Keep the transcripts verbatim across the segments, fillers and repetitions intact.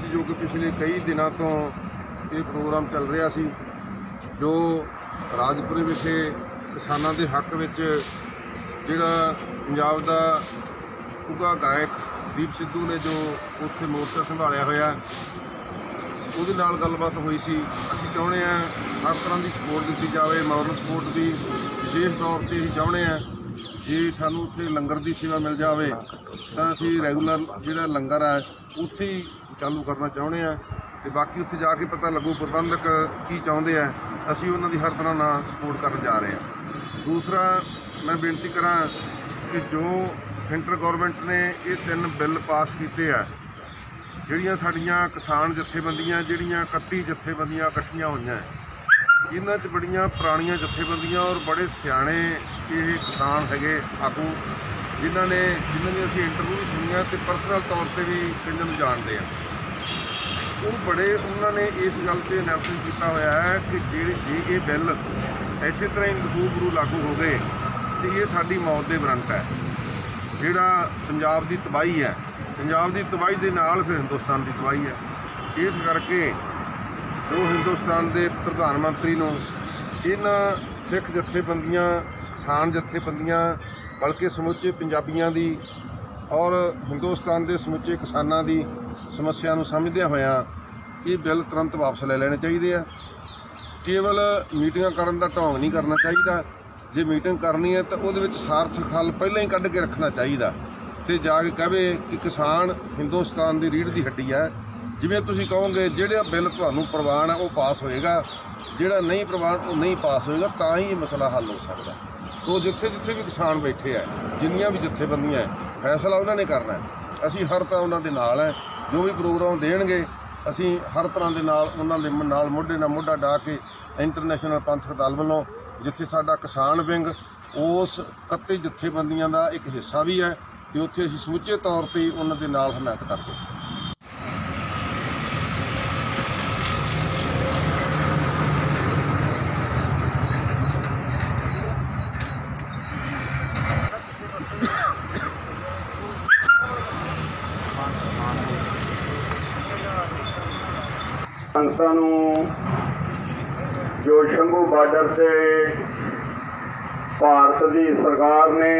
जो कि पिछले कई दिनों तो ये प्रोग्राम चल रहा सी, जो राजपुरे विखे किसानों के हक में जिहड़ा पंजाब दा उगा गायक दीप सिद्धू ने जो उत्थे मोर्चा संभालिया होया, ਉਹਦੇ ਨਾਲ ਗੱਲਬਾਤ ਹੋਈ ਸੀ। ਅਸੀਂ ਚਾਹੁੰਦੇ ਹਾਂ हर तरह की सपोर्ट दी जाए, मॉरल सपोर्ट की विशेष तौर पर ਅਸੀਂ ਚਾਹੁੰਦੇ ਹਾਂ जे सानू उत्थे लंगर की सेवा मिल जाए तो असी रैगूलर जिहड़ा लंगर है उत्थे ही चालू करना चाहुंदे हैं। तो बाकी उत्थे जाके पता लगू प्रबंधक की चाहुंदे हैं, असी उन्हां दी हर तरह नाल सपोर्ट करन जा रहे हैं। दूसरा मैं बेनती करा कि जो सेंटर गौरमेंट ने ये तीन बिल पास किए हैं, जिहड़ियां साडीआं किसान जथेबंदियां जिहड़ियां इकत्ती जथेबंदियां इकट्ठियां होईयां, इन्हां च बड़ियां पुरानियां जथेबंदियां और बड़े सियाणे ये किसान हैगे आगू, जिन्हां ने जिन्हां दी असीं इंटरव्यू भी सुनिया तो परसनल तौर पर भी कईयां नूं जाणदे आ। वो बड़े उन्होंने इस गल पर एनालिसिस किया होया है कि जे जे ये बिल इसे तरह ही रूबरू लागू हो गए तो ये साडी मौत दे वारंट है, जिहड़ा पंजाब की तबाही है, पंजाब की तबाही के नाल फिर हिंदुस्तान की तबाही है। इस करके जो हिंदुस्तान के प्रधानमंत्री नूं इन्हां सिख जथेबंदियां, किसान जथेबंदियां, बल्कि समुचे पंजाबियों की और हिंदुस्तान के समुचे किसानों की समस्या नूं समझदिआं होइआं ये बिल तुरंत वापस ले लेने चाहिए आ। केवल मीटिंगां करन दा ढोंग नहीं करना चाहिए, जे मीटिंग करनी है तो उहदे विच सार्थक हल पहलां ही कढ के रखना चाहिए तो जाके कहे कि किसान हिंदुस्तान की रीढ़ की हड्डी है। जिवें तुसीं कहोगे जिहड़ा बिल तुहानूं प्रवान है वो पास होएगा, जिहड़ा नहीं प्रवान वो नहीं पास होएगा, तां ही मसला हल हो सकता। तो जिथे जिथे भी किसान बैठे है, जिन्नियां भी जथेबंदियां है, फैसला उन्होंने करना है। असीं हर तरह उन्हां दे नाल है, जो भी प्रोग्राम देणगे असीं हर तरह के नाल उन्हां दे नाल मोढे नाल मोढा ढा के इंटरनेशनल पंथक दल वालों जिथे साडा किसान विंग उस इकत्ती जथेबंदियां का एक हिस्सा भी है कि उत्थे असीं समूचे तौर पर उन्हां दे नाल हमायत करदे। संस्थां नूं जो शंभू बार्डर से भारत की सरकार ने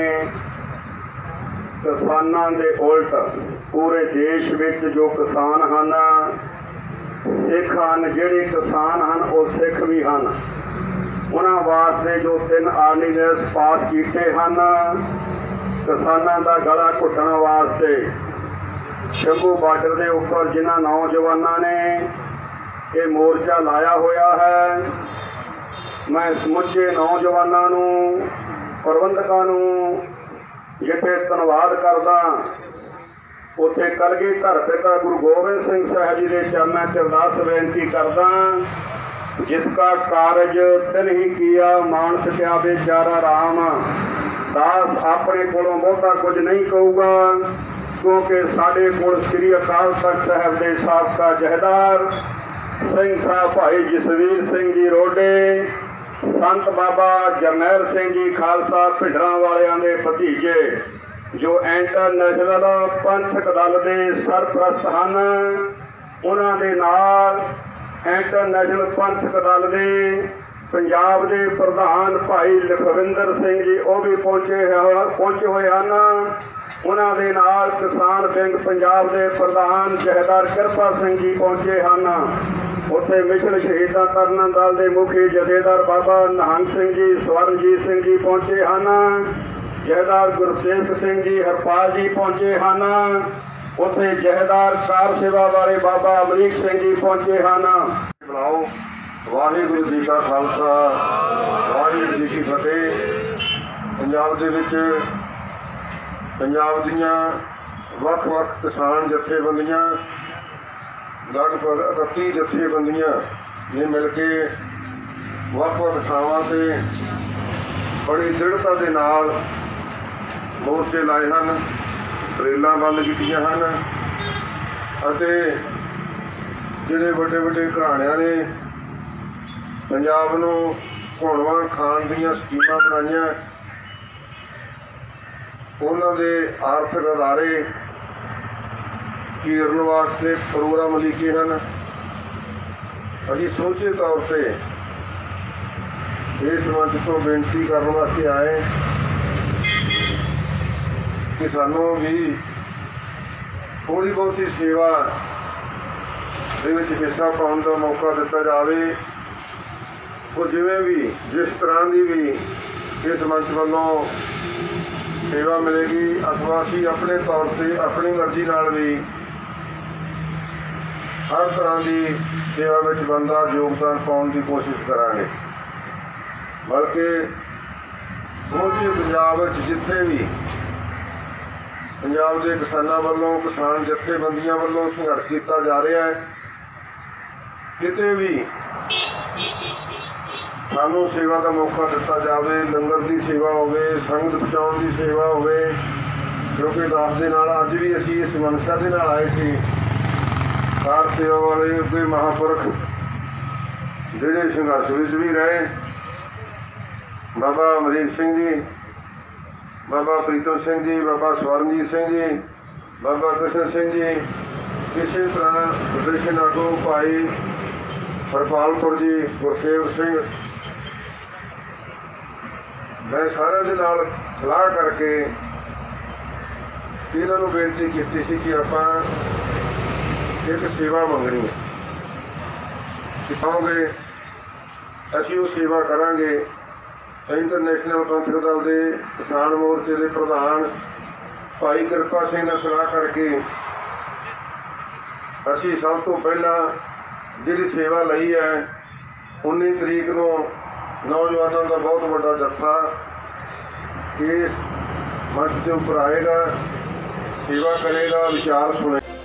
किसानां दे उल्ट पूरे देश विच जो किसान हन, सिख हन, जिहड़े किसान हन वो सिख भी हन, उन्हां वास्ते जो तीन आर्डीनेंस पास कीते हन किसानां दा गला घुटण वास्ते, शंभू बार्डर के उपर जिन्हां नौजवानों ने ये मोर्चा लाया होया है, मैं समुचे नौजवानों नूं, प्रबंधकों नूं जिथे धन्नवाद करदा, उत्थे कलगीधर पिता गुरु गोबिंद सिंह साहब जी के चरणों च अरदास बेनती करदा, जिसका कारज तिन ही किया मानस क्या बेचारा राम, दास अपने कोलों बहुता कुछ नहीं कहूगा, क्योंकि साडे कोल श्री अकाल तख्त साहब के साबका जहदार सिंह साहब भाई जसवीर सिंह जी रोडे, संत बाबा जरनैल सिंह जी खालसा भिंडरां वालियां दे भतीजे जो इंटरनेशनल पंथक दल के सरप्रस्त हैं, उन्हां दे नाल इंटरनेशनल पंथक दल के पंजाब के प्रधान भाई लखविंदर सिंह जी वो भी पहुंचे पहुंचे हुए हैं। उन्हां दे नाल किसान विंग पंजाब के प्रधान जहदार किरपा सिंह जी पहुंचे हैं। उत्थे मिशन शहीदां तरन दल के मुखी जथेदार बाबा निहंग सिंह जी, स्वरणजीत सिंह जी पहुंचे हैं। जहदार गुरसेवक सिंह जी, हरपाल जी पहुंचे हैं। उत्थे जहदार कार सेवा वाले बाबा अमरीक सिंह जी पहुंचे हैं। बुलाओ वाहिगुरू जी का खालसा, वाहिगुरू जी की फतेह। पंजाब दे विच पंजाब दीआं वख-वख किसान जथेबंदियां लगभग इकत्ती जथेबंदियां ने मिल के वख-वख थावां ते बड़ी दृढ़ता के नाल मोर्चे लाए हैं, रेलां बंद कीतियां हैं अते जिहड़े वड्डे वड्डे घराणिਆਂ ने पंजाब नूं घुणवां खाण दीआं स्कीमां बनाईआं, उन्हां दे आर्थिक अदारे ਘੇਰਨ ਵਾਸਤੇ ਪ੍ਰੋਗਰਾਮ ਲਿਖੇ ਹਨ। ਅਸੀਂ ਸਮੁੱਚੇ ਤੌਰ ਤੇ ਇਸ ਮੰਚ ਤੋਂ ਬੇਨਤੀ ਕਰਨ ਵਾਸਤੇ ਆਏ ਕਿ ਸਾਨੂੰ ਵੀ ਥੋੜ੍ਹੀ ਬਹੁਤੀ ਸੇਵਾ ਦੇ ਵਿੱਚ ਹਿੱਸਾ ਪਾਉਣ ਦਾ ਮੌਕਾ ਦਿੱਤਾ ਜਾਵੇ। ਉਹ ਜਿਵੇਂ ਵੀ ਜਿਸ ਤਰ੍ਹਾਂ ਦੀ ਵੀ ਇਸ ਮੰਚ ਵੱਲੋਂ ਸੇਵਾ ਮਿਲੇਗੀ, ਅਥਵਾ ਅਸੀਂ ਆਪਣੇ ਤੌਰ ਤੇ ਆਪਣੀ ਮਰਜ਼ੀ ਨਾਲ ਵੀ ਹਰ ਤਰ੍ਹਾਂ ਦੀ ਸੇਵਾ ਵਿੱਚ ਬਣਦਾ ਯੋਗਦਾਨ ਪਾਉਣ ਦੀ ਕੋਸ਼ਿਸ਼ ਕਰਾਂਗੇ। ਬਲਕਿ ਸਮੁੱਚੇ ਪੰਜਾਬ ਵਿੱਚ ਜਿੱਥੇ ਵੀ ਪੰਜਾਬ ਦੇ ਕਿਸਾਨਾਂ ਵੱਲੋਂ, ਕਿਸਾਨ ਜਥੇਬੰਦੀਆਂ ਵੱਲੋਂ ਸੰਘਰਸ਼ ਕੀਤਾ ਜਾ ਰਿਹਾ ਹੈ, ਕਿਤੇ ਵੀ ਸਾਨੂੰ ਸੇਵਾ ਦਾ ਮੌਕਾ ਦਿੱਤਾ ਜਾਵੇ। ਲੰਗਰ ਦੀ ਸੇਵਾ ਹੋਵੇ, ਸੰਗਤ ਪਹੁੰਚਾਉਣ ਦੀ ਸੇਵਾ ਹੋਵੇ, ਕਿਉਂਕਿ ਦਾਸ ਦੇ ਨਾਲ ਅੱਜ ਵੀ ਅਸੀਂ ਇਸ ਮਨਸ਼ਾ ਦੇ ਨਾਲ ਆਏ ਸੀ। ਕਾਰ ਸੇਵਾ ਵਾਲੇ ਕੋਈ ਮਹਾਂਪੁਰਖ ਜਿਹੜੇ ਸੰਘਰਸ਼ ਵਿੱਚ ਵੀ ਰਹੇ, ਬਾਬਾ ਅਮਰੀਕ ਸਿੰਘ ਜੀ, ਬਾਬਾ ਪ੍ਰੀਤਮ ਸਿੰਘ ਜੀ, ਬਾਬਾ ਸਵਰਨਜੀਤ ਸਿੰਘ ਜੀ, ਬਾਬਾ ਕ੍ਰਿਸ਼ਨ ਸਿੰਘ ਜੀ, ਇਸੇ ਤਰ੍ਹਾਂ ਪ੍ਰਦੇਸ਼ਨ ਆਗੂ ਭਾਈ ਹਰਪਾਲਪੁਰ ਜੀ, ਗੁਰਸੇਵਕ ਸਿੰਘ, ਮੈਂ ਸਾਰਿਆਂ ਦੇ ਨਾਲ ਸਲਾਹ ਕਰਕੇ ਇਹਨਾਂ ਨੂੰ ਬੇਨਤੀ ਕੀਤੀ ਸੀ ਕਿ ਆਪਾਂ ਇੱਕ ਸੇਵਾ ਮੰਗਣੀ ਹੈ। ਸਿਖਾਓਗੇ ਅਸੀਂ ਉਹ ਸੇਵਾ ਕਰਾਂਗੇ। ਇੰਟਰਨੈਸ਼ਨਲ ਪੰਥਕ ਦਲ ਦੇ ਕਿਸਾਨ ਮੋਰਚੇ ਦੇ ਪ੍ਰਧਾਨ ਭਾਈ ਕਿਰਪਾ ਸਿੰਘ ਨਾਲ ਸਲਾਹ ਕਰਕੇ ਅਸੀਂ ਸਭ ਤੋਂ ਪਹਿਲਾਂ ਜਿਹੜੀ ਸੇਵਾ ਲਈ ਹੈ, ਉੱਨੀ ਤਰੀਕ ਨੂੰ ਨੌਜਵਾਨਾਂ ਦਾ ਬਹੁਤ ਵੱਡਾ ਜੱਥਾ ਇਸ ਮੰਚ ਦੇ ਉੱਪਰ ਆਏਗਾ, ਸੇਵਾ ਕਰੇਗਾ, ਵਿਚਾਰ ਸੁਣੇ।